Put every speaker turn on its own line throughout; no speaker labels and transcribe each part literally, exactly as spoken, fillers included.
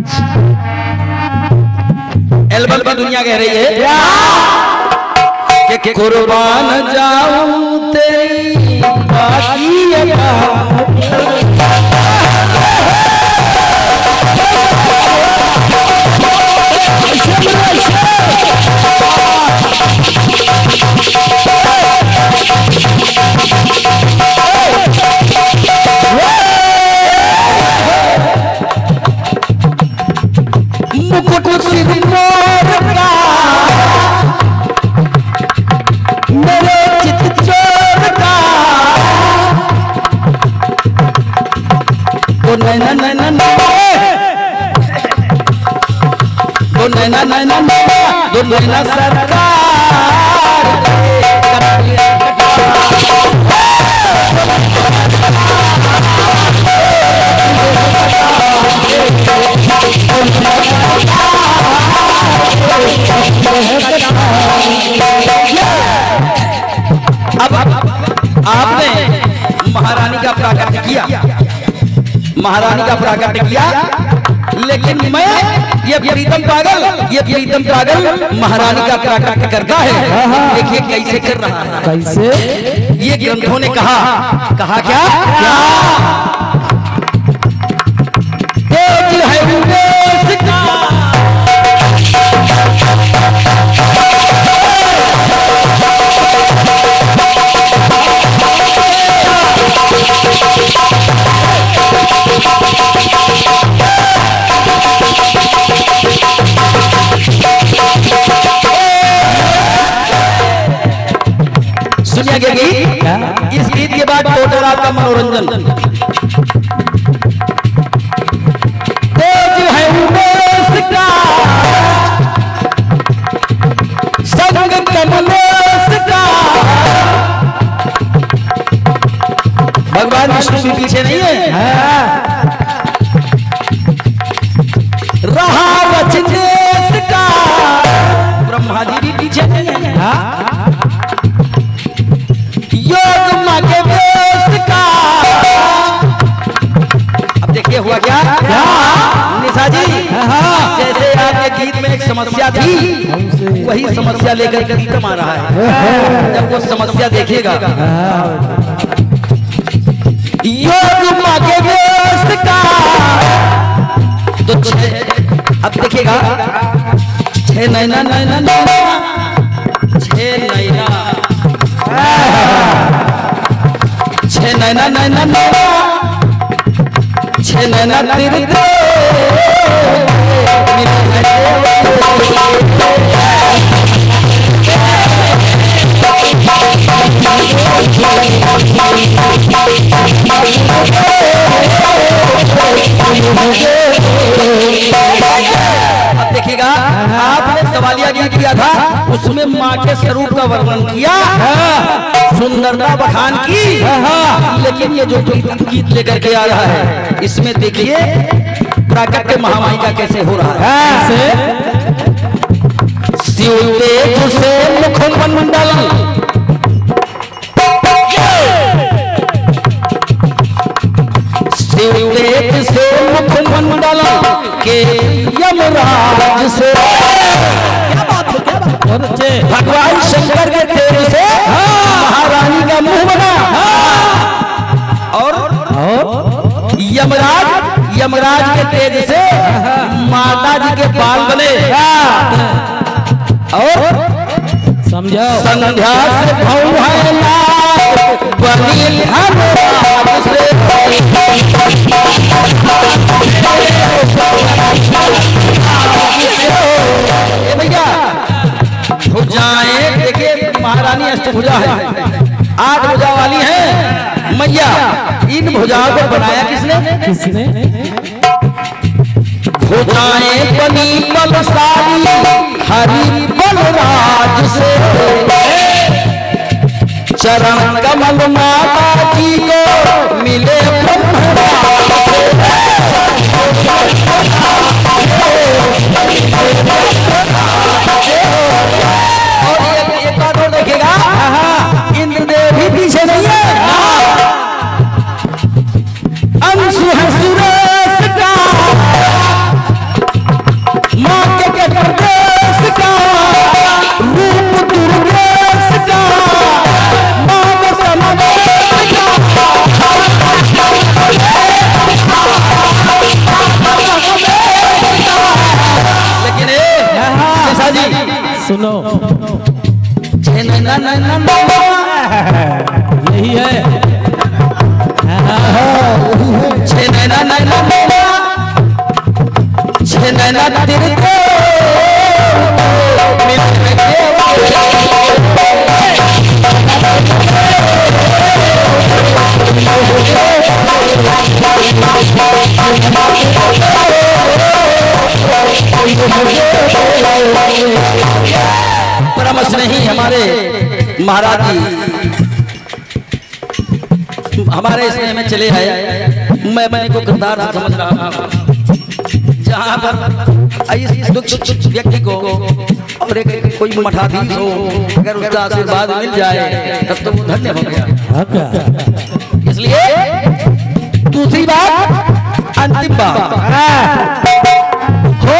Album की दुनिया कह रही है कि कुर्बान जाऊं तेरी बाकी मुकुट सिर मोर का मेरे चित चोर का ओ नैना नैना ओ नैना नैना दो नैना सरकार अब आपने महारानी का प्राकट्य किया, महारानी का प्राकट्य किया, लेकिन मैं ये प्रीतम पागल ये प्रीतम पागल महारानी का प्राकट्य करता है। देखिए कैसे कर रहा है, कैसे ये ग्रंथों ने कहा कहा क्या क्या तेज है उमेश का सुनिए गीत, इस गीत के बाद टोटल आपका मनोरंजन। तेज है उमेश का संग कमलेश का, भगवान विष्णु भी पीछे नहीं है, रहा रजनीश का, ब्रह्मा जी भी पीछे नहीं है, योग माँ के वेश का। अब देखिए हुआ क्या क्या निशा जी, जैसे आपके गीत में एक समस्या थी वही समस्या लेकर प्रीतम आ रहा है। जब वो समस्या देखेगा योग माँ के वेश का तो अब देखिएगा छह नैना नैना नैना छह नैना छह नैना नैना नैना छह नैना तेरे अब देखिएगा आपने सवालिया गीत किया था, उसमें माँ के स्वरूप का वर्णन किया, सुंदरता बखान की, लेकिन ये जो गीत लेकर के आ रहा है इसमें देखिए प्राकट्य महामाई का कैसे हो रहा है। शिव तेज से मुखमंडल शिव तेज से मुखमंडल के यमराज से, क्या बात है, क्या बात है, भगवान शंकर के तेज से महारानी का मुंह बना, और और यमराज यमराज के तेज से माता जी के बाल बने, और समझाओ संध्या से भव है नाथ बनी धनराज से, भैया भुजाएं देखिए महारानी अष्टभुजा है, आठ भुजा वाली है मैया। इन भुजाओं को बनाया किसने किसने भुजाएं बनी बलशाली हरि बलराज से, चरण कमल माता जी को मिले और एक बात और देखेगा, इंद्रदेव भी पीछे नहीं है, अंशु है सुरेश का, नैना तेरे दे परमस नहीं हमारे महाराज जी हमारे इसमें में चले आए। मैं मैंने को किरदार समझ रहा हूँ जहाँ पर इस दुख व्यक्ति को और एक कोई मठाधीश हो अगर उसका आशीर्वाद मिल जाए तब तो वो धन्य हो गया। इसलिए दूसरी बात अंतिम बात हो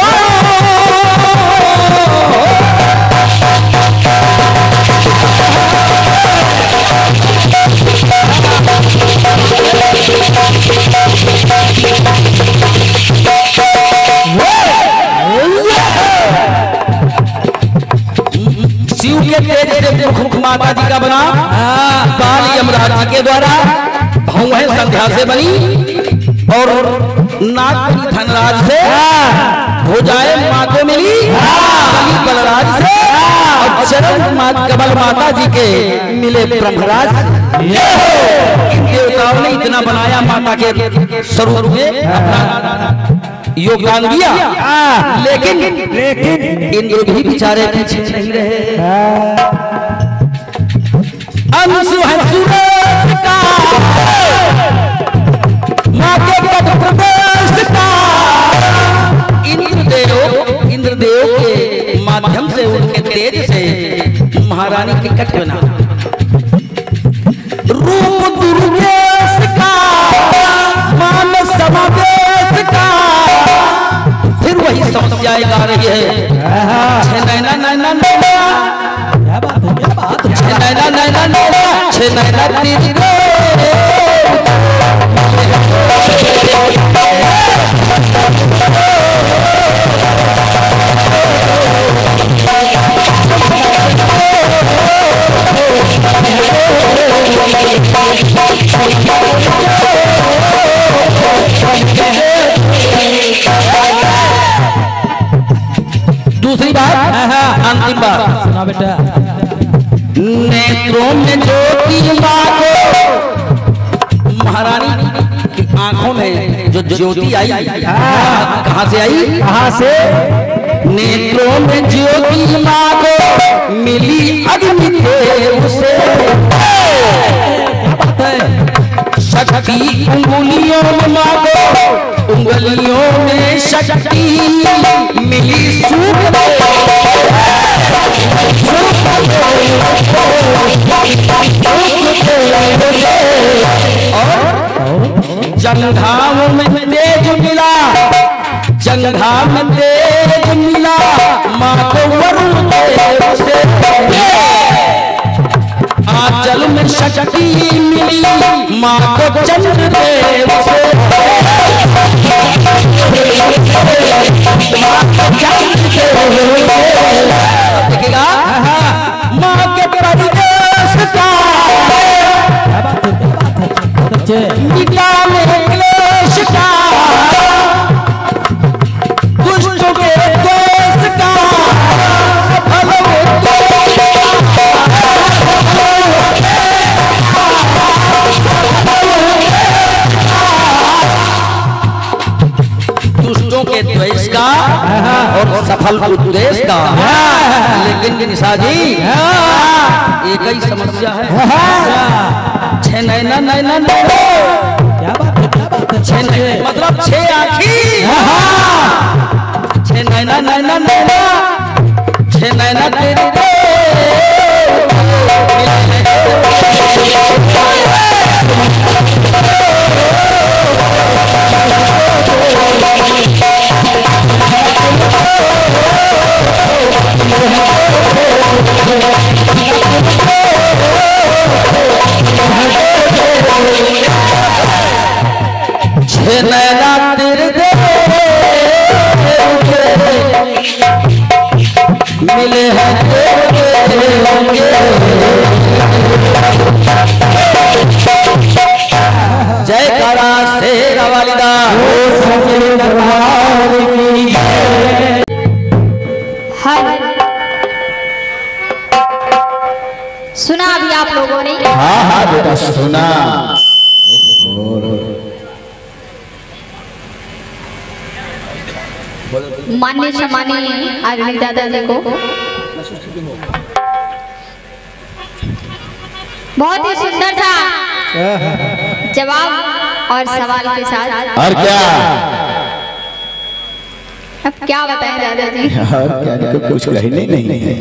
शिव के तेज से मुख माता जी का बना बाल यमराज जी के द्वारा भौहें संध्या से बनी और नागपुरी धनराज से भुजाएं माँ को मिली बलराज से और चरण कमल माता जी के मिले ब्रह्मराज। इन देवताओं ने इतना बनाया माता के स्वरूप में योगदान दिया लेकिन लेकिन इंद्र भी बेचारे पीछे नहीं रहे। अंशु है सूरज का माँ के पद प्रदेश का इंद्रदेव इंद्रदेव के माध्यम से उनके तेज से महारानी के कट बना रूप दुर्गेश का मान समावेश का फिर वही समस्याएं गा रही है। नैना नैना नैना क्या बात है क्या बात है नैना नैना नैना छे नैना तेरी दूसरी बात अंतिम बात सुना बेटा नेत्रों में ज्योति माँ को महारानी की आंखों में जो ज्योति आई कहाँ से आई कहाँ से नेत्रों में ज्योति माँ को मिली अग्नि देव से शक्ति उंगलियों में माँ को उंगलियों में शक्ति मिली सूर्य और जंघाम में तेज मिला जंघाम में तेज मिला माँ को वरुण देव से आंचल में शक्ति मिली माँ को चंद्रदेव से देखिएगा माँ के परिदेश का निकाले क्लेश का दुष्टों के देश का सफल दुष्टों के द्वेष का और सफल उद्देश्य का। लेकिन निशा जी एक ही समस्या है छह नैना नैना नैना क्या बात है क्या बात है छह नैना मतलब छह आँखी छह नैना नैना नैना छह नैना तेरे नैना तेरे मिले हैं जय करा शेरा वालिदा।
मान्य सम्मानीय आदरणीय दादाजी को बहुत ही सुंदर था जवाब और सवाल के साथ।
और क्या
अब क्या बताएं दादाजी?
और क्या तो कुछ कहने नहीं है।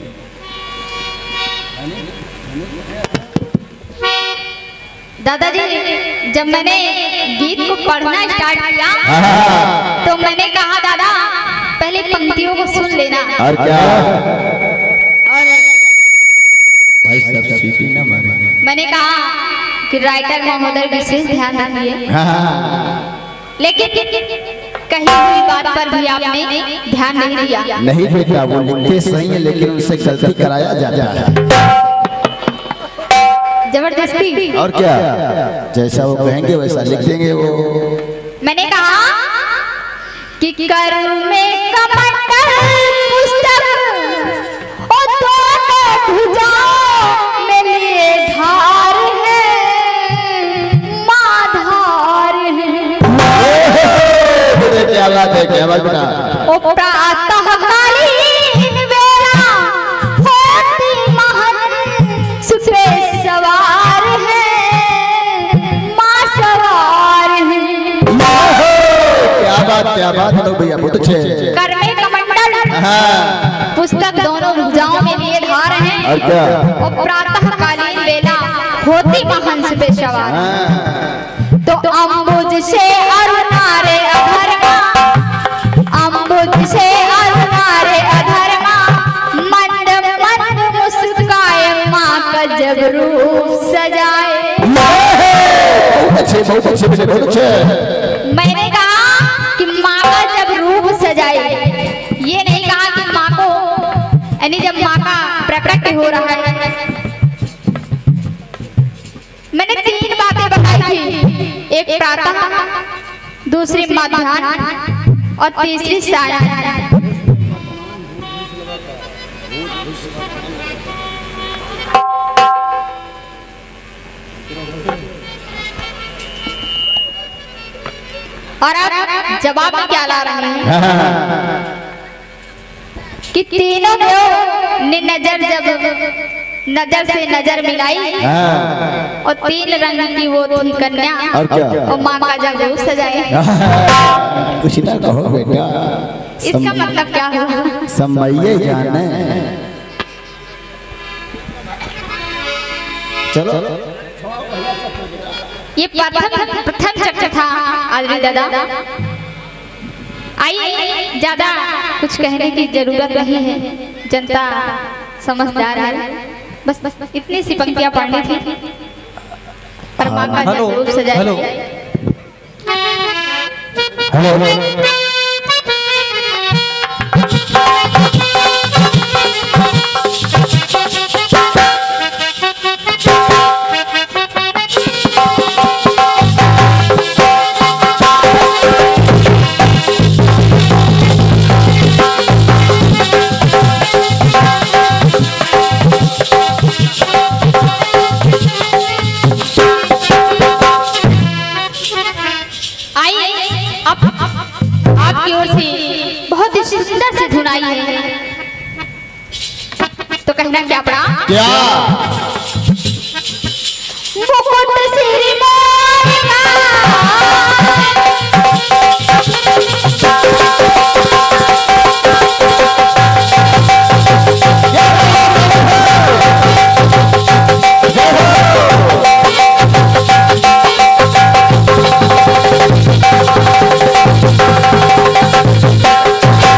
दादाजी जब मैंने गीत को पढ़ना स्टार्ट किया तो मैंने कहा दादा पहले पंक्तियों को सुन लेना।
और क्या
और
भाई सब सीटी ना मारे।
मैंने कहा कि राइटर महोदय विशेष ध्यान रखिए, लेकिन कहीं हुई बात पर भी आपने ध्यान नहीं दिया।
नहीं बेटा वो लिखते सही है लेकिन उनसे गलती कराया जाता है
जबरदस्ती।
और क्या जैसा वो कहेंगे वैसा लिख देंगे वो।
मैंने कहा कि करूं में कमंडल पुस्तक ओ दोनों भुजाओं में लिए धार है माधार है।
क्या बात है क्या बात बेटा।
ओ प्रातः कालीन बेला होती महन सुपे सवार है माँ सवार है।
क्या बात क्या बात है भैया बहुत अच्छे।
कर में कमंडल पुस्तक दोनों भुजाओं में लिए धार हैं।
और क्या
और प्रातः कालीन बेला होती महंस पे सवार। तो अम्बुज से अरुणारे अधर्मा अम्बुज से अरुणारे अधर्मा मंद मंद मुस्काए माँ का जब रूप सजाए।
बहुत अच्छे बहुत अच्छे बेटे बहुत अच्छे।
मैंने कहा कि माँ का जब रूप सजाए, ये नहीं कहा कि माँ को यानी जब माँ का प्रकट हो रहा है। मैंने तीन बातें बताई थी, एक प्रातः, दूसरी मध्याह्न और तीसरी सायं। और अब जवाब में क्या ला रहे हैं कि तीनों देव ने नजर जब नजर से नजर मिलाई और तीन रंग की वो थी कन्या
और क्या
और माँ का जब रूप सजाए।
कुछ ना कहो बेटा।
इसका मतलब क्या हुआ?
समझिए जाने। चलो
ये प्रथम प्रथम चर्चा था आदरणीय दादा। आइए ज्यादा कुछ कहने की जरूरत नहीं है, जनता समझदार है। बस बस इतनी सी पंक्तियां पढ़नी थी पर माँ का जब रूप सजाए।
हेलो हेलो
आपकी ओर से बहुत ही सुंदर सी धुन आई है, तो कहना क्या पड़ा?
क्या
मुकुट सिर मोरना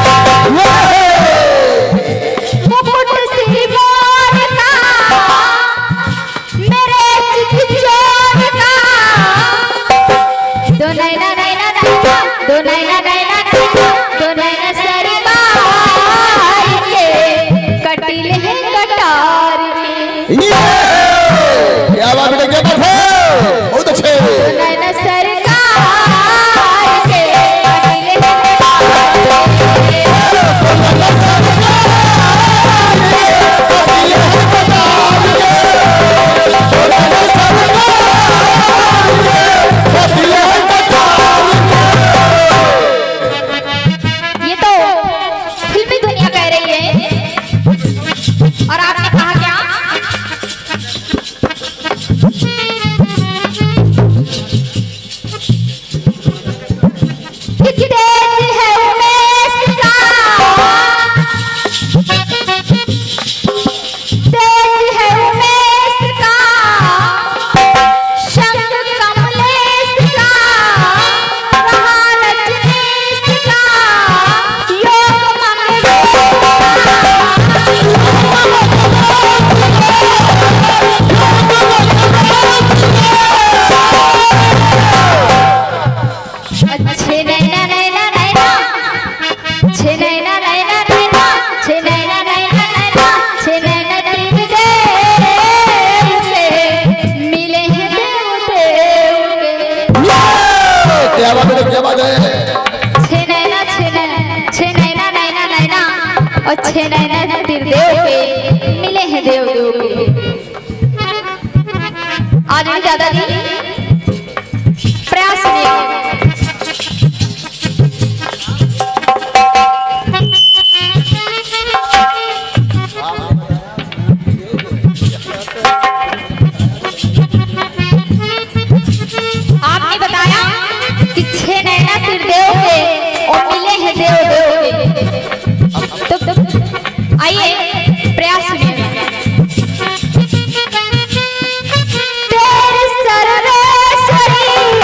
मुकुट सिर मोरना
क्या बात है?
छे नैना छे नैना छे नैना नैना नैना और छे नैना त्रिदेव के मिले हैं देव देव के। आज भी दादाजी प्रयास सुनिए। आपने बताया कि छह नैना त्रिदेव के और मिले हैं देव देव के। तो, तो आइए प्रयास सुनिए। तेरे सर्वेश्वरी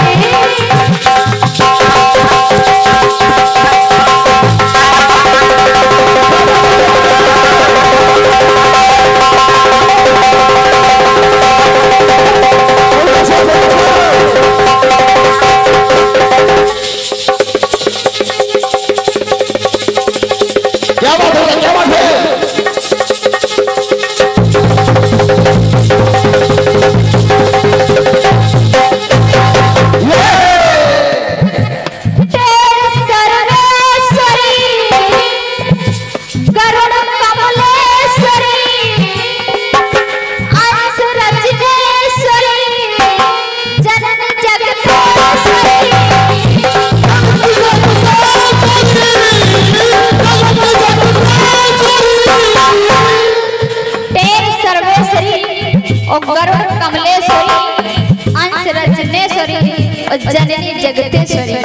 जननी जगतेश्वरी।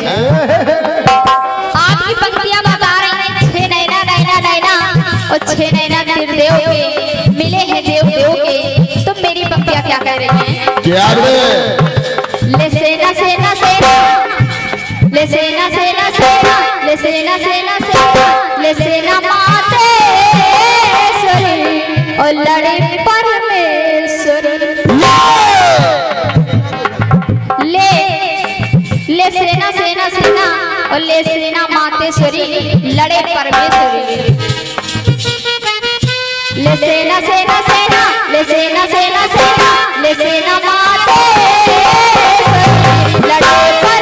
आपकी पंक्तियां बता रही हैं छह नैना नैना नैना और छह नैना त्रिदेव के मिले हैं देव देव के। तो मेरी पंक्तियां क्या कह रही हैं?
क्या
ले सेना सेना सेना ले सेना सेना सेना ले सेना सेना सेना ले सेना मातेश्वरी और लड़े परमेश्वरी। ले ले सेना सेना सेना और ले सेना मातेश्वरी लड़े परमेश्वरी। ले सेना सेना सेना ले सेना सेना सेना ले सेना मातेश्वरी लड़े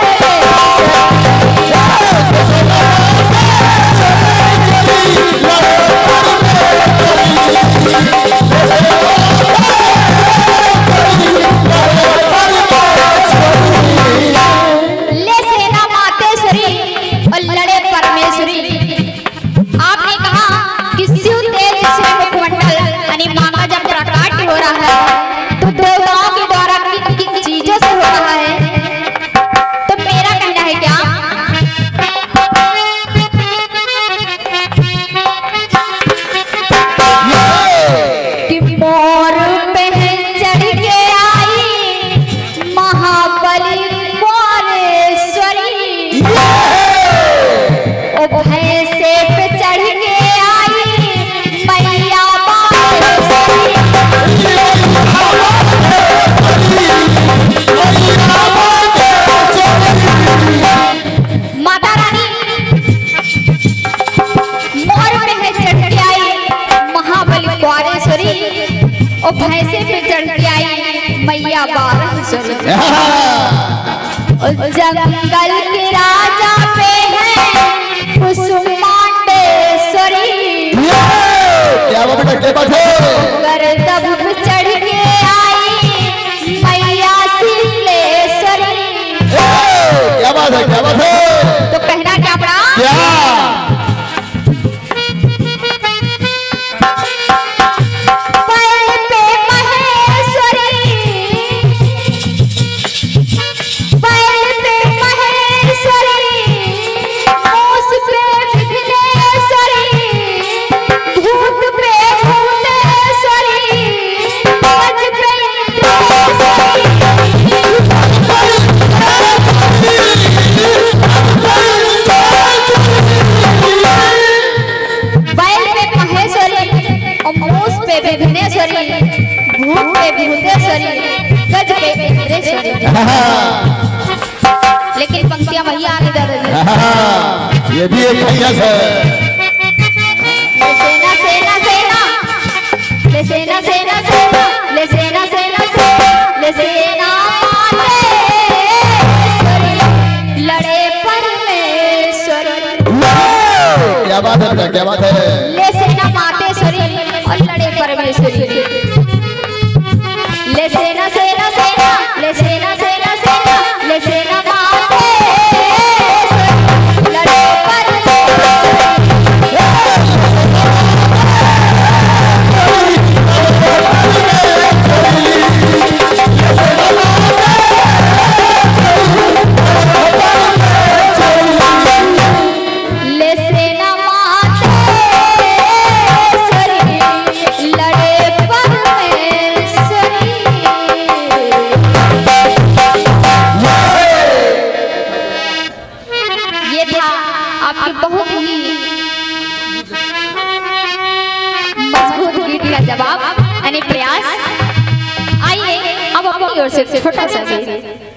और भैंसे पे चढ़ के आई मैया बारहसुरी। जंगल के राजा पे है कुसुमांडेश्वरी।
क्या वो बेटा क्या बात है?
गर्दभ चढ़ के आई मैया शीलेश्वरी।
क्या बात है क्या बात है?
तो कहना क्या पड़ा?
क्या
भूत पे भूतेश्वरी गज पे इंद्रेश्वरी। लेकिन पंक्तियां वही आने दे रही है।
ये भी एक भैंस है।
ले सेना सेना सेना ले सेना सेना सेना ले सेना सेना सेना ले सेना मातेश्वरी लड़े पर
बात है बेटा, क्या बात है?
ले सेना मातेश्वरी और लड़े परमेश्वरी। ले सेना सेना सेना ले सेना सेना सेना ले सेना मातेश्वरी लड़े बहुत ही मजबूत गीत का जवाब यानी प्रयास। आइए अब अपनी ओर से छोटा सा